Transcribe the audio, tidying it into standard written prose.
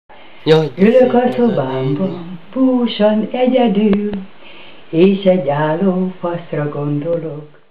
Jaj, de Ülök szép a a szobámban, búsan egyedül, és egy álló faszra gondolok.